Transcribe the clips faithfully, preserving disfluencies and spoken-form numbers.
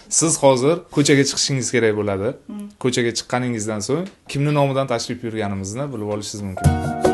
Siz hozir ko'chaga chiqishingiz kerak bo'ladi. Ko'chaga chiqqaningizdan so'ng kimning nomidan tashrif buyurganimizni bilib olishingiz mumkin.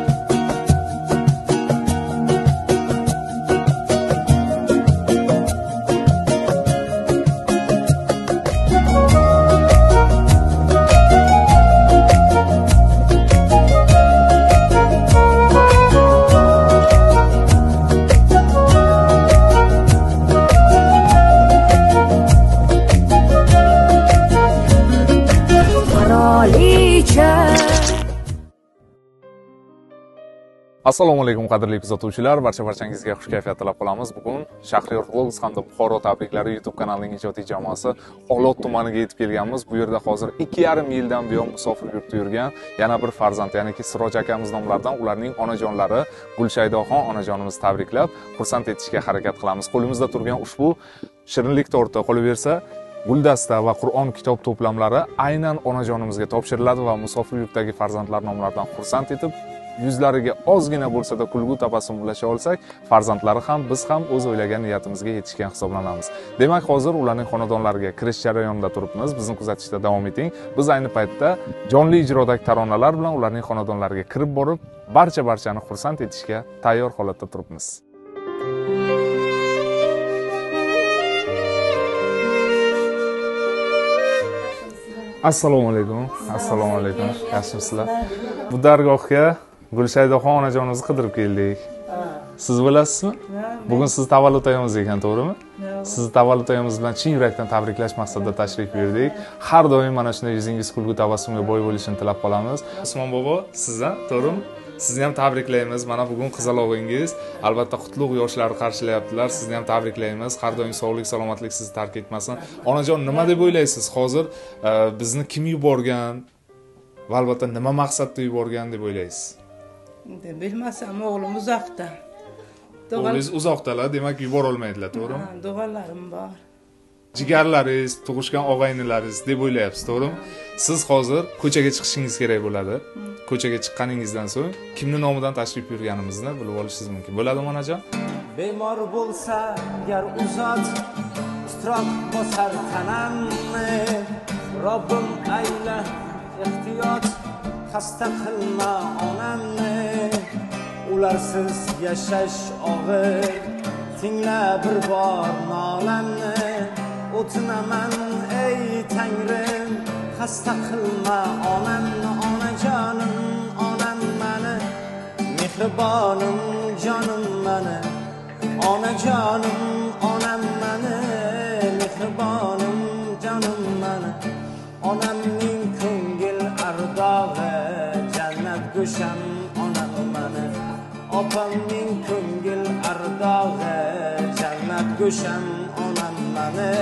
Assalomu alaykum qadrli kuzatuvchilar, barcha barchangizga xush kayfiyat tilab qolamiz. Bugun Shahriyor Vlogs hamda Buxoro tabriklari YouTube kanalining ijodiy jamoasi Olot tumaniga yetib kelganmiz. Bu yerda hozir ikki yarim yildan buyon musofir yurtda yurgan yana bir farzand, ya'ni ki Siroj akamiz nomlaridan ularning onajonlari Gulshaydoxon onajonimizni tabriklab, xursand etishga harakat qilamiz. Qo'limizda turgan ushbu shirinlik torti qolaversa guldasta va Qur'on kitob to'plamlari aynan onajonimizga topshiriladi va musofir yurtdagi farzandlar nomlaridan xursand etib, yuzlariga ozgina bo'lsa-da kulgu tabassum ulasha olsak, farzandlari ham biz ham o'z o'ylagan niyatimizga yetishgan hisoblanamiz. Demak, hozir ularning xonadonlariga kirish jarayonida turibmiz. Bizni kuzatishda davom eting. Biz ayni paytda jonli ijrodagi taronalar bilan ularning xonadonlariga kirib borib, barcha barchani xursand etishga tayyor holatda turibmiz. Assalomu alaykum. Assalomu alaykum. Yaxshimisizlar? Bu dargohga Gulshaydoxon onajonimizni qidirib keldik. Siz bilasizmi? Bugun siz tavallud oyangiz ekan, to'g'rimi? Sizni tavallud oyangiz bilan chin yurakdan tabriklash maqsadida tashrif buyurdik. Har doim mana shunday yuzingiz kulgu tabassumga boy bo'lishini tilab qolamiz. Usmon bobo, sizdan, to'g'rimi? Sizni ham tabriklaymiz. Mana bugun qizalog'ingiz, albatta qutlug' yoshlar qarshilayaptilar. Sizni ham tabriklaymiz. Har doim sog'lik, salomatlik sizni tark etmasin. Onajon, nima deb o'ylaysiz? Hozir bizni kim yuborgan va albatta nima maqsadda yuborgan deb o'ylaysiz? Bilmasam, o'g'lim uzoqda. O'g'lingiz uzoqdalar, demak yubora olmaydilar, to'g'rimi? Ha, do'g'allarim bor. Jigarlaringiz, tug'ishgan og'aynilaringiz deb o'ylayapsiz, to'g'rimi? Siz hozir ko'chaga chiqishingiz kerak bo'ladi. Ko'chaga chiqqaningizdan so'ng kimning nomidan tashrif buyurganimizni bilib olishingiz mumkin. Bo'ladimi, onajon? Bemor bo'lsa, gar uzat, istroq bosar tanamni. Robbim ayla ehtiyot, xasta qilma onamni. Ularsiz yashash og'ir, tingla bir bor nolamni. O'tinaman ey Tangrim, xasta qilma onamni. Onajonim, onam mani, mehribonim, jonim mani. Onajonim, onam mani, mehribonim, jonim mani. Onamning ko'ngil ardog'i, jannat go'sham onam mani. Opamning ko'ngil ardog'i, jannat go'sham onam mani.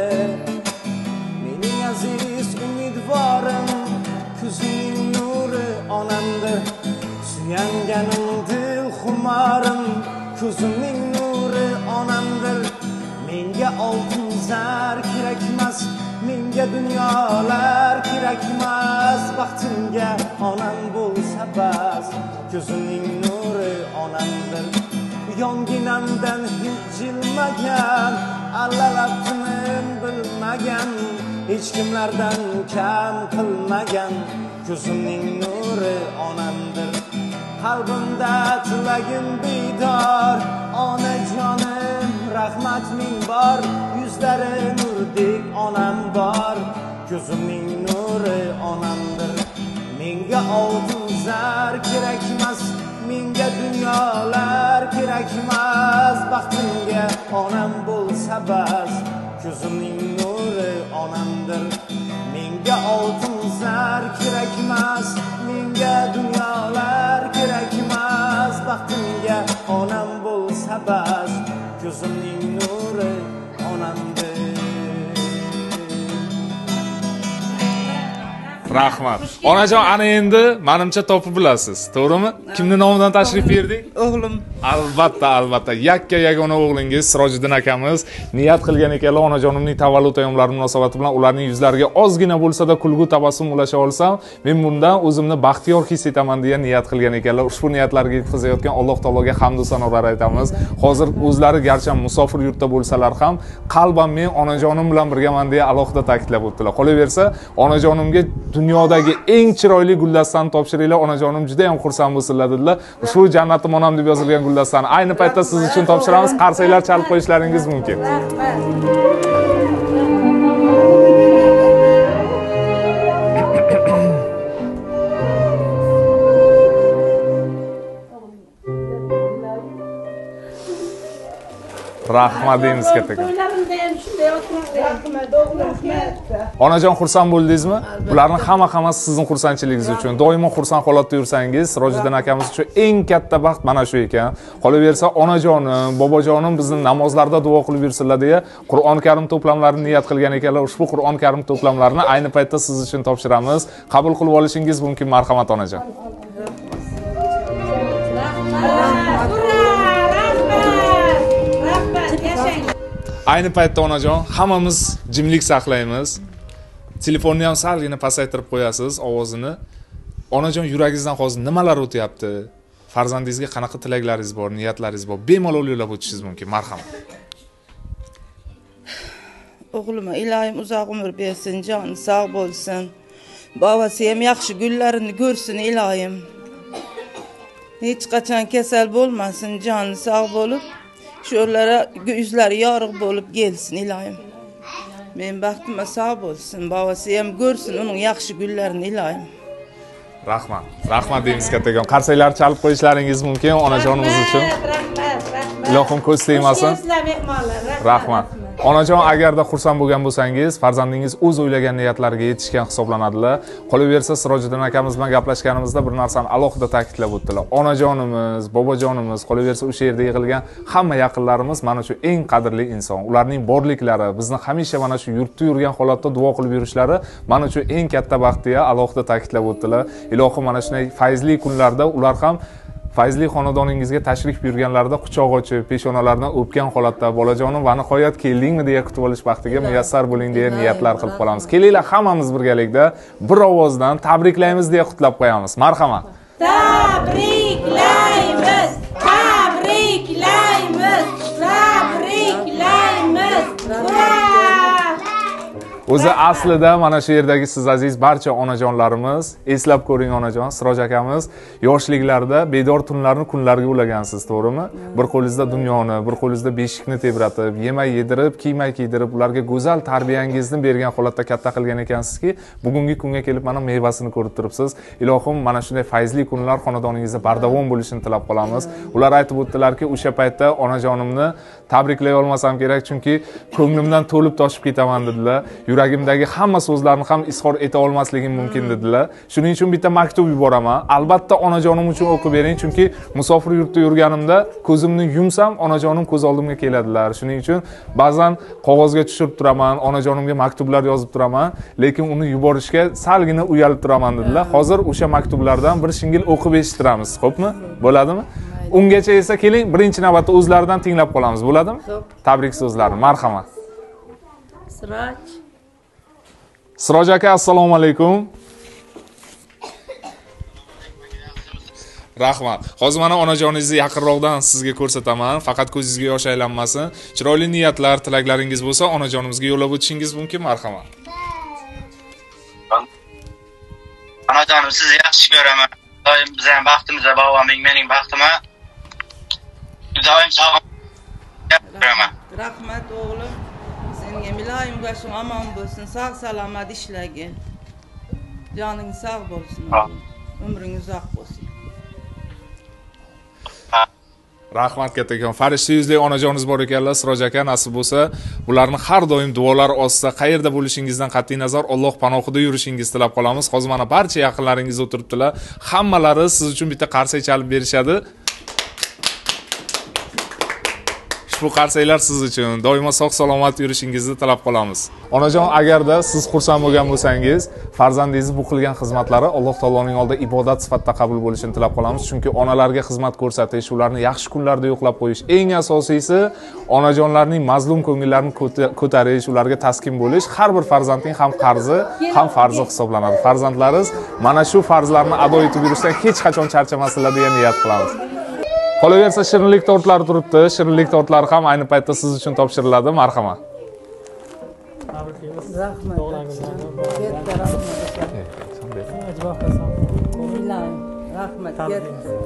Mening aziz umidvorim, ko'zning nuri onamdir. Suyanganim dil xumarim, ko'zimning nuri onamdir. Menga oltin zar kerakmas, menga dunyolar kerakmas. Baxtimga onam bo'lsa bas, ko'zimning nuri onamdir. Yonginamdan hech jilmagan, allalabtinim bilmagan, hech kimlardan kam qilmagan, ko'zimning nuri onamdir. Qalbimda tilagim bedor, onajonim rahmat ming bor. Yuzlari nurdek onam bor, ko'zimning nuri onamdir. Menga oltin zar kerakmas, menga dunyolar kerakmas. Baxtimga onam bo'lsa bas, ko'zimning nuri onamdir. Menga oltin zar kerakmas, menga dunyolar kerakmas. Baxtimga onam bo'lsa bas, ko'zimning nuri onamdir. Rahmat. Onajon, ana endi menimcha topib bilasiz, to'g'rimi? Kimning nomidan tashrif berdik? O'g'lim. Albatta, albatta. Yakka yagona o'g'lingiz Sirojiddin akamiz niyat qilgan ekanlar, onajonimning tavallud ayyomlari munosabati bilan ularning yuzlariga ozgina bo'lsa-da kulgu tabassum ulasha olsam, men bundan o'zimni baxtiyor his etaman deya niyat qilgan ekanlar. Ushbu niyatlarga yetkazayotgan Alloh taologa hamd va sanolar aytamiz. Hozir o'zlari garchi musofir yurtda bo'lsalar ham, qalban men onajonim bilan birgaman deya alohida ta'kidlab o'tdilar. Qolaversa, onajonimga dunyodagi eng chiroyli guldastani topshiringlar, onajonim juda ham xursand bo'lsinlar dedilar. Ushbu jannatim onam deb yozilgan guldastani ayni paytda siz uchun topshiramiz. Qarsaklar chalib qo'yishlaringiz mumkin. Rahmat deymiz kattaga. Onajon, xursand bo'ldingizmi? Bularni hamma hammasi sizning xursandchiligingiz uchun. Doimo xursand holatda yursangiz, Sirojiddin akamiz uchun eng katta baxt mana shu ekan. Qolaversa, onajonim, bobojonim bizni namozlarda duo qilib yursinlar deya Qur'oni Karim to'plamlarini niyat qilgan ekanlar. Ushbu Qur'oni Karim to'plamlarini ayni paytda siz uchun topshiramiz. Qabul qilib olishingiz mumkin, marhamat onajon. Ayni paytda onajon, hammamiz jimlik saqlaymiz. Telefonni ham salgina pasaytirib qo'yasiz ovozini. Onajon, yuragingizdan hozir nimalar o'tyapti? Farzandingizga qanaqa tilaklaringiz bor, niyatlaringiz bor? Bemalol yo'llab o'tishingiz mumkin. Marhamat. O'g'lima ilohim uzoq umr bersin, joni sog' bo'lsin. Babasi ham yaxshi kunlarini ko'rsin ilohim. Hech qachon kasal bo'lmasin, joni sog' bo'lib, sho'rlara yuzlari yorug' bo'lib kelsin ilohim. Men baxtima sog' bo'lsin, babasi ham ko'rsin uning yaxshi kunlarini ilohim. Rahmat. Rahmat deymiz kattagon. Qarsaklar chalib qo'yishlaringiz mumkin onajonimiz uchun. Ilohim ko'z tegmasin. Rahmat. Onajon, agarda xursand bo'lgan bo'lsangiz, farzandingiz o'z o'ylagan niyatlariga yetishgan hisoblanadilar. Qolaversa, Sirojiddin akamiz bilan gaplashganimizda bir narsani alohida ta'kidlab o'tdilar. Onajonimiz, bobojonimiz, qolaversa o'sha yerda yig'ilgan hamma yaqinlarimiz mana shu eng qadrli inson. Ularning borliklari, bizni hamisha mana shu yurtda yurgan holatda duo qilib yurishlari mana shu eng katta baxt deya alohida ta'kidlab o'tdilar. Ilohim mana shunday fayzli kunlarda ular ham fayzli xonadoningizga tashrif buyurganlarida quchoq ochib, peshonalaridan o'pgan holatda bolajonim va nihoyat keldingmi deya kutib olish baxtiga muyassar bo'ling deya niyatlar qilib qolamiz. Kelinglar hammamiz birgalikda bir ovozdan tabriklaymiz deya qutlab qo'yamiz. Marhamat. Tabriklaymiz! Tabriklaymiz! Tabriklaymiz! O'zi aslida mana shu yerdagi siz aziz barcha onajonlarimiz, eslab ko'ring onajon, Siroj akamiz yoshliklarda bedor tunlarni kunlarga ulagansiz, to'g'rimi? Bir qo'lingizda dunyoni, bir qo'lingizda beshikni tebratib, yemay yedirib, kiymay kiydirib, ularga go'zal tarbiyangizni bergan holatda katta qilgan ekansizki, bugungi kunga kelib mana mevasini ko'rib turibsiz. Ilohim mana shunday fayzli kunlar xonadoningizda bardavom bo'lishini tilab qolamiz. Ular aytib o'tdilarki, o'sha paytda onajonimni tabriklay olmasam kerak, chunki ko'nglimdan to'lib toshib ketaman dedilar. Yuragimdagi hamma so'zlarni ham izhor eta olmasligim mumkin dedilar. Shuning uchun bitta maktub yuboraman. Albatta onajonim uchun o'qib bering, chunki musofir yurtda yurganimda ko'zimni yumsam onajonim ko'z oldimga keladilar. Shuning uchun ba'zan qog'ozga tushirib turaman, onajonimga maktublar yozib turaman, lekin uni yuborishga salgina uyalib turaman dedilar. Hozir o'sha maktublardan bir shingil o'qib eshittiramiz, xo'pmi? Bo'ladimi? Ungacha esa keling, birinchi navbatda o'zlaridan tinglab qolamiz, bo'ladimi? Tabrik so'zlarini. Marhamat. Siroj. Siroj aka, assalomu alaykum. Rahmat. Hozir mana onajoningizni yaqinroqdan sizga ko'rsataman. Faqat ko'zingizga yosh aylanmasin. Chiroyli niyatlar, tilaklaringiz bo'lsa, onajonimizga yo'llab o'tishingiz mumkin. Marhamat. Onajonim, sizni yaxshi ko'raman. Doim bizning baxtimizga bog'lamang, mening baxtima. Doim sog' ko'raman. Rahmat o'g'lim. Senga ilohim boshing omon bo'lsin, sog' salomat ishlagin. Joning sog' bo'lsin. Umring uzoq bo'lsin. Rahmat kattakon. Farishta yuzli onajoningiz bor ekanlar, Siroj aka, nasib bo'lsa, ularni har doim duolar ostida, qayerda bo'lishingizdan qat'iy nazar Alloh panohida yurishingizni tilab qolamiz. Hozir mana barcha yaqinlaringiz o'tiribdilar. Hammalari siz uchun bitta qarsak chalib berishadi. ushbu qarsaklar siz uchun doimo sog' salomat yurishingizni tilab qolamiz. Onajon, agarda siz xursand bo'lgan bo'lsangiz, farzandingiz bu qilgan xizmatlari Alloh taoloning oldida ibodat sifatida qabul bo'lishini tilab qolamiz. Chunki onalarga xizmat ko'rsatish, ularni yaxshi kunlarda yo'qlab qo'yish, eng asosiysi onajonlarning mazlum ko'ngillarini ko'tarish, ularga taskin bo'lish har bir farzandning ham qarzi, ham farzi hisoblanadi. Farzandlaringiz mana shu farzlarni ado etib yurishdan hech qachon charchamaslar degan niyat qilamiz. Qolaversa, shirinlik tortlari turibdi. Shirinlik tortlari ham ayni paytda siz uchun topshiriladi. Marhamat. Rahmat. Rahmat.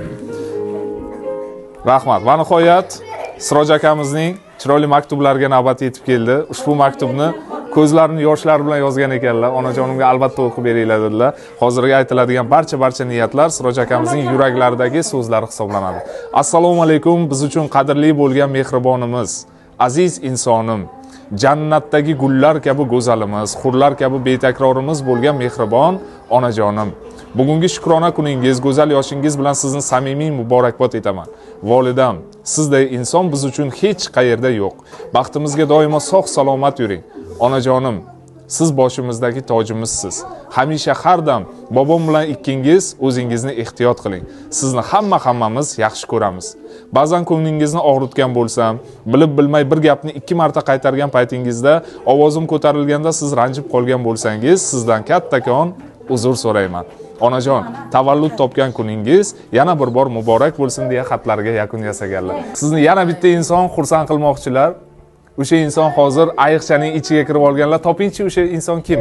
Rahmat. Va nihoyat Siroj akamizning chiroyli maktublariga navbat yetib keldi. Ushbu maktubni ko'zlarini yoshlari bilan yozgan ekanlar. Onajonimga albatta o'qib beringlar dedilar. Hozirgi aytiladigan barcha barcha niyatlar Siroj akamizning yuraklaridagi so'zlari hisoblanadi. Assalomu alaykum, biz uchun qadrli bo'lgan mehribonimiz, aziz insonim, jannatdagi gullar kabi go'zalimiz, hurlar kabi betakrorimiz bo'lgan mehribon onajonim. Bugungi shukrona kuningiz, go'zal yoshingiz bilan sizni samimiy muborakbod etaman. Volidam, sizday inson biz uchun hech qayerda yo'q. Baxtimizga doimo sog' salomat yuring. Onajonim, siz boshimizdagi tojimizsiz. Hamisha har dam bobom bilan ikkingiz o'zingizni ehtiyot qiling. Sizni hamma hammamiz yaxshi ko'ramiz. Ba'zan ko'nglingizni og'ritgan bo'lsam, bilib bilmay bir gapni ikki marta qaytargan paytingizda ovozim ko'tarilganda siz ranjib qolgan bo'lsangiz, sizdan kattakon uzr so'rayman. Onajon, tavallud topgan kuningiz yana bir bor muborak bo'lsin deya xatlarga yakun yasaganlar. Sizni yana bitta inson xursand qilmoqchilar. O'sha inson hozir ayiqchaning ichiga kirib olganlar. Topingchi, o'sha inson kim?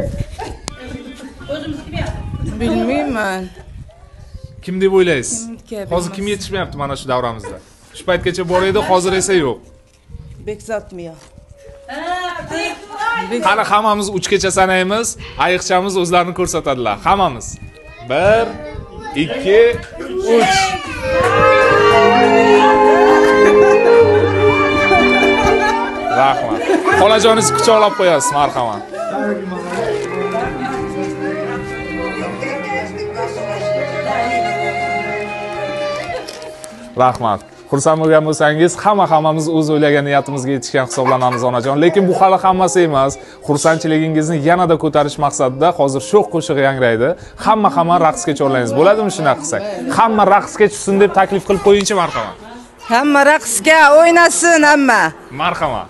Bilmayman. Kim deb o'ylaysiz? Hozir kim yetishmayapti mana shu davramizda? Shu paytgacha bor edi, hozir esa yo'q. Bekzatmiya. Qani hammamiz uchgacha sanaymiz, ayiqchamiz o'zlarini ko'rsatadilar. Hammamiz. bir, ikki, uch. Rahmat. Xolajoningiz quchoqlab qo'yasiz, marhamat. Rahmat. Xursand bo'lgan bo'lsangiz, hamma hammamiz o'z o'ylagan niyatimizga yetishgan hisoblanamiz onajon. Lekin bu hali hammasi emas. Xursandchiligingizni yanada ko'tarish maqsadida hozir sho'x qo'shiq yangraydi. Hamma hamma raqsga chorlaymiz. Bo'ladimi shunaqa qilsak? Hamma raqsga tushsin deb taklif qilib qo'yingchi, marhamat. Hamma raqsga o'ynasin, hamma. Marhamat.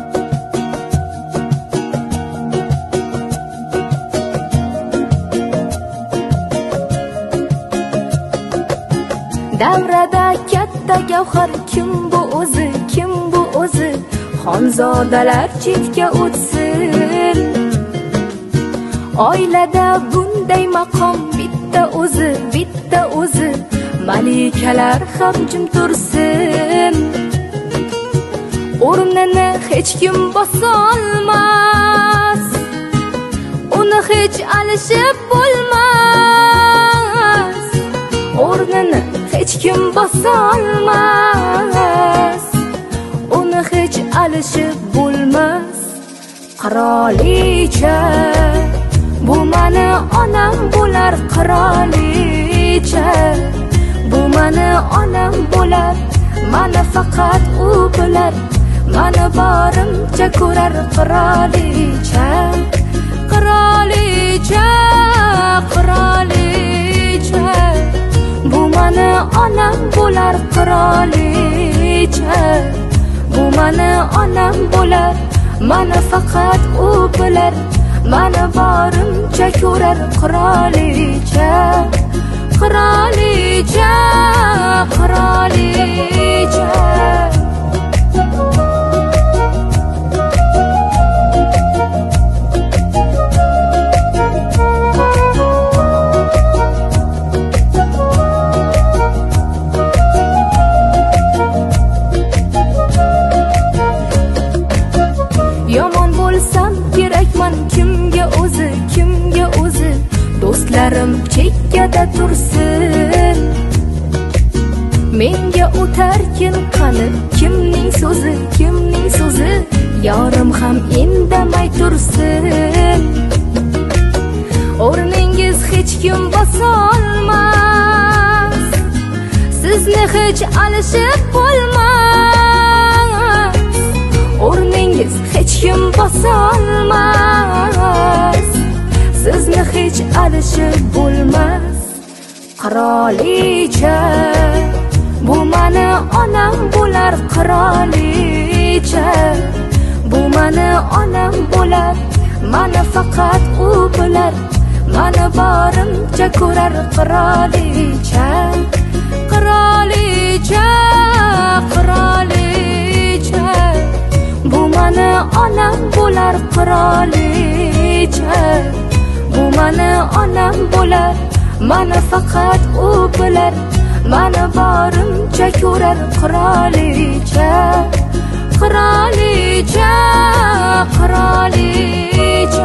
Davrada katta gavhar kim bu o'zi, kim bu o'zi? Xonzodalar chetga o'tsin. Oilada bunday maqom bitta o'zi, bitta o'zi. Malikalar ham jim tursin. O'rnini hech kim bosolmas. Uni hech alishib bo'lmas. O'rnini hech kim bosolmas. Uni hech alishib bo'lmas. Qirolicha, bu meni onam bo'lar qirolicha. Bu meni onam bo'lar, meni faqat u bilar. Meni borimcha ko'rar qirolicha. Qirolicha, qirolicha. Bu meni onam bo'lar qirolicha. Bu meni onam bo'lar, meni faqat u bilar. Meni borimcha ko'rar qirolicha. Qirolicha, qirolicha. Yomon bo'lsam kerakman kimga o'zi, kimga o'zi? Do'stlarim chekkada tursin. Menga o'tarkin qani kimning so'zi, kimning so'zi? Yorim ham indamay tursin. O'rningiz hech kim bosolmas. Sizni hech alishib bo'lmas. Qadringiz hech kim bosolmas. Sizni hech alishib bo'lmas. Qirolicha, bu mani onam bo'lar qirolicha. Bu mani onam bo'lar, mani faqat u bilar. Mani borimcha ko'rar qirolicha. Qirolicha, qirolicha. Bu mani onam bo'lar qirolicha. Bu mani onam bo'lar, mani faqat u bilar. Mani borimcha ko'rar qirolicha. Qirolicha, qirolicha.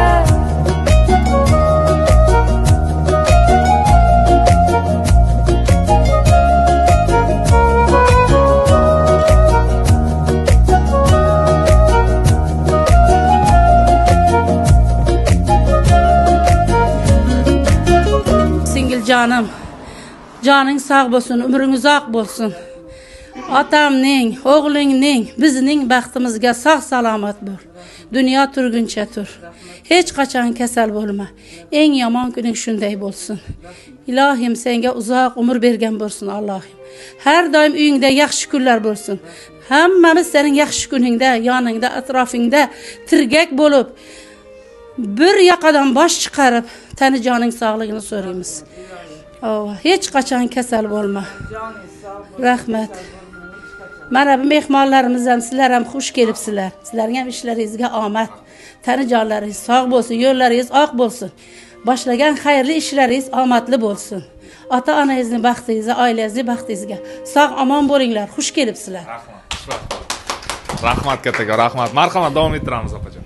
Canım, canın sağ olsun, ömrün uzaq olsun. Atamning, oğlingning, bizning baxtimizga sağ salamat bo'l. Dunyo turguncha tur. Hech qachon kasal bo'lma. Eng yomon kuning shunday bo'lsin. Ilohim senga uzoq umr bergan bo'lsin Allohim. Har doim uyingda yaxshi kunlar bo'lsin. Hammamiz sening yaxshi kuningda, yoningda, atrofingda tirgak bo'lib, bir yoqadan bosh chiqarib, tani joning sog'ligini so'raymiz. Oh, hech qachon kasal bo'lma. Rahmat. Mana bu mehmonlarimiz ham, sizlar ham xush kelibsizlar. Sizlarga ham ishlaringizga omad. Tani jonlaringiz sog' bo'lsin, yo'llaringiz oq bo'lsin. Boshlagan xayrli ishlaringiz omadli bo'lsin. Ota-onangizning baxtingizga, oilangizning baxtingizga sog' omon bo'linglar. Xush kelibsizlar. Rahmat. Rahmat kattaga, rahmat. Marhamat, davom ettiramiz opajon.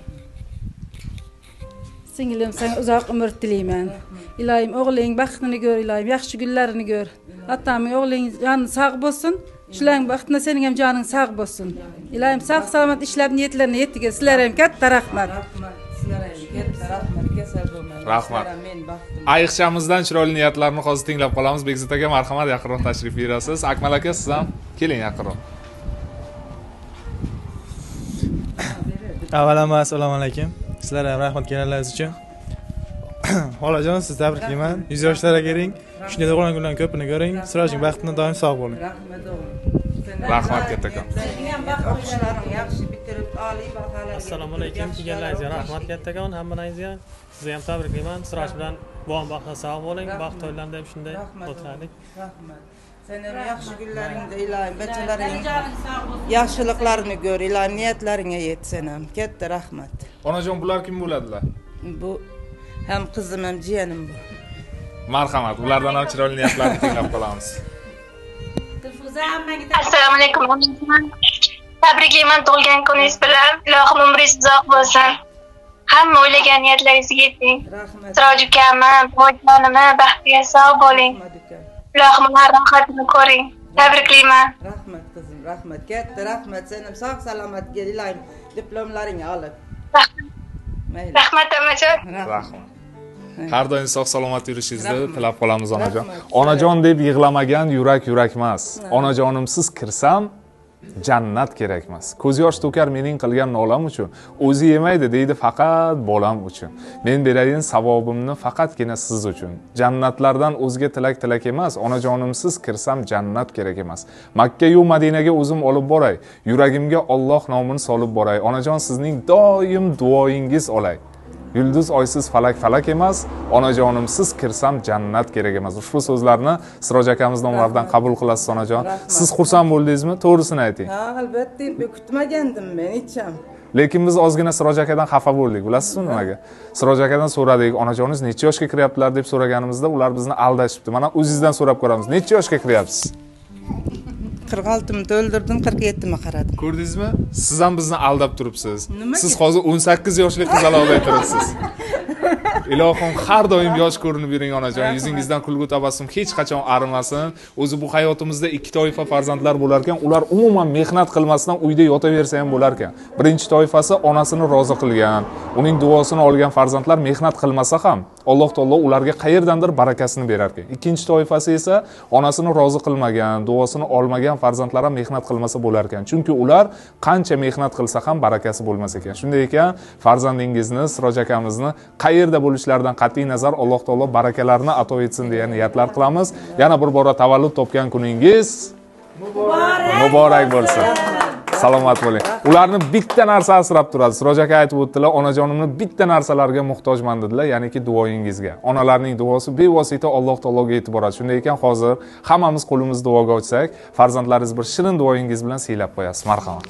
Singlim, sen uzoq umr tilayman. Ilohim o'g'ling baxtini ko'r, ilohim yaxshi kunlarini ko'r. Otamning o'g'ling joni sog' bo'lsin. Shularning baxtida sening ham joning sog' bo'lsin. Ilohim sog' salomat ishlab niyatlarini yettiga. Sizlar ham katta rahmat. Sizlar ham katta rahmat, kasal bo'lmang. Rahmat. Ayiqchamizdan chiroyli niyatlarni hozir tinglab qolamiz. Bekzod aka, marhamat, yaqinroq tashrif buyurasiz. Akmal aka, siz ham keling yaqinroq. Avvalambor assalomu alaykum. Sizlarga ham rahmat kelganlaringiz uchun. Xolajon, sizni tabriklayman. yuz yoshlarga kiring. Shunday tug'ilgan kunlarning ko'pini ko'ring. Sirojning baxtidan doim sog' bo'ling. Rahmat o'g'lim. Rahmat kattajon. O'qishlaring yaxshi bitirib, oliy baholar. Assalomu alaykum. Kelganlaringizga rahmat kattajon. Hammalaringizga sizni ham tabriklayman. Siroj bilan bog'on baxtda sog' bo'ling. Baxt to'ylarida ham shunday o'taylik. Rahmat. Sen ham yaxshi kunlaringda ilohim, bachalaring yaxshiliklarini ko'r, ilohim niyatlaringga yetsin ham. Katta rahmat. Onajon, bular kim bo'ladilar? Bu ham qizim ham jiyanim bu. Marhamat, ulardan ham chiroyli niyatlarni tinglab qolamiz. Assalomu alaykum. Tabriklayman tug'ilgan kuningiz bilan. Ilohim umringiz uzoq bo'lsin. Hamma o'ylagan niyatlaringizga yeting. Rahmat. Siroj ukamni, boyjonimni baxtiga sog' bo'ling. Ilohim ularning rohatini ko'ring. Tabriklayman. Rahmat qizim, rahmat. Katta rahmat. Sen ham sog' salomat kel, ilohim diplomlaringni olib. Mayli. Rahmat onajon. Rahmat. Har doim sog' salomat yurishingizni tilab qolamiz onajon. Onajon deb yig'lamagan yurak yurak emas. Onajonimsiz kirsam jannat kerak emas. Ko'z yosh to'kar mening qilgan nolam uchun. O'zi yemaydi deydi faqat bolam uchun. Men berayin savobimni faqatgina siz uchun. Jannatlardan o'zga tilak tilak emas. Onajonimsiz kirsam jannat kerak emas. Makka yu Madinaga o'zim olib boray. Yuragimga Alloh nomini solib boray. Onajon, sizning doim duoyingiz olay. Yulduz oysiz falak falak emas, onajonimsiz kirsam jannat kerak emas. Ushbu so'zlarni Siroj akamiz nomlaridan qabul qilasiz onajon. Siz xursand bo'ldingizmi? To'g'risini ayting. Ha, albatta, kutmagandim men hecham. Lekin biz ozgina Siroj akadan xafa bo'ldik. Bilasizmi nimaga? Siroj akadan so'radik, onajoningiz necha yoshga kiryaptilar deb so'raganimizda, ular bizni aldashibdi. Mana o'zingizdan so'rab ko'ramiz. Necha yoshga kiryapsiz? qirq oltimi to'ldirdim, qirq yettimi qaradim. Ko'rdingizmi? Siz ham bizni aldab turibsiz. Siz hozir o'n sakkiz yoshli qizaloqday turibsiz. Ilohim har doim yosh ko'rinib yuring onajon. Yuzingizdan kulgu tabassum hech qachon arimasin. O'zi bu hayotimizda ikki toifa farzandlar bo'lar ekan, ular umuman mehnat qilmasdan uyda yotaversa ham bo'lar ekan. Birinchi toifasi onasini rozi qilgan, uning duosini olgan farzandlar mehnat qilmasa ham Alloh taolo ularga qayerdandir barakasini berar ekan. Ikkinchi toifasi esa onasini rozi qilmagan, duosini olmagan farzandlar ham mehnat qilmasa bo'lar ekan. Chunki ular qancha mehnat qilsa ham barakasi bo'lmas ekan. Shunday ekan, farzandingizni, Siroj akamizni qayerda bo'lishlaridan qat'iy nazar Alloh taolo barakalarini ato etsin degan niyatlar qilamiz. Yana bir bora tavallud topgan kuningiz muborak, muborak bo'lsin. Salomat bo'ling. Ularni bitta narsa asrab turadi. Siroj aka aytib o'tdilar, onajonimni bitta narsalarga muhtojman dedilar, ya'niki duoyingizga. Onalarning duosi bevosita Alloh taologa yetib boradi. Shunday ekan, hozir hammamiz qo'limizni duoga ochsak, farzandlaringiz bir shirin duoyingiz bilan siylab qo'yasiz. Marhamat.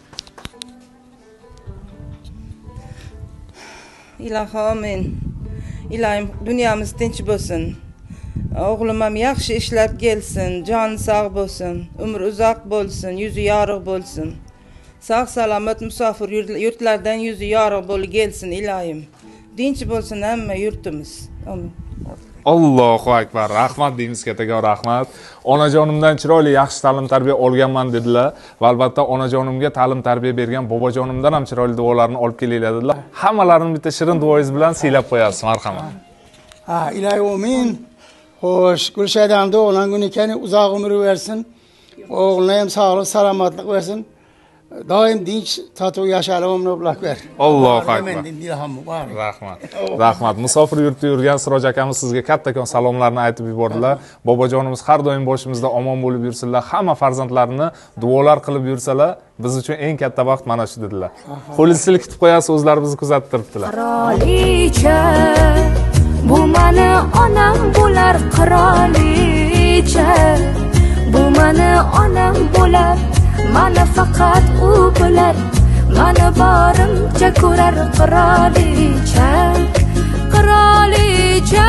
Ilohi amin. Ilohim dunyomiz tinch bo'lsin. O'g'lim ham yaxshi ishlab kelsin, joni sog' bo'lsin, umri uzoq bo'lsin, yuzi yorug' bo'lsin. Sog' salomat musofir yurtlardan yuzi yorug' bo'lib kelsin ilohim. Tinch bo'lsin hamma yurtimiz. Amin. Allohu akbar. Rahmat deymiz, kattaga rahmat. Onajonimdan chiroyli yaxshi ta'lim tarbiya olganman dedilar va albatta onajonimga ta'lim tarbiya bergan bobojonimdan ham chiroyli duolarni olib kelinglar dedilar. Hammalarini bitta shirin duoyingiz bilan siylab qo'yasiz. Marhamat. Ha, ilohi amin. Xo'sh, Gulshaydanning o'g'lan kuni ekan, uzoq umr versin. O'g'lina ham sog'lik, salomatlik versin. Doim dinch, totuv yashashga umr uzoq ber. Allohu akbar. Rahmat. Rahmat. Musofir yurtda yurgan Siroj akamiz sizga kattakon salomlarni aytib yubordilar. Bobojonimiz har doim boshimizda omon bo'lib yursinlar. Hamma farzandlarini duolar qilib yursalar, biz uchun eng katta baxt mana shu dedilar. Qo'lingizni silkitib qo'yasiz, o'zlari bizni kuzatib turibdilar. Qirolicha, bu mani onam bo'lar qirolicha. Bu mani onam bo'lar, mani faqat u bo'lar. Mani borimcha ko'rar qirolicha. Qirolicha,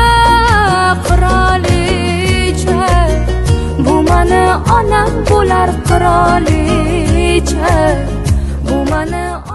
qirolicha. Bu mani onam bo'lar qirolicha. Bu mani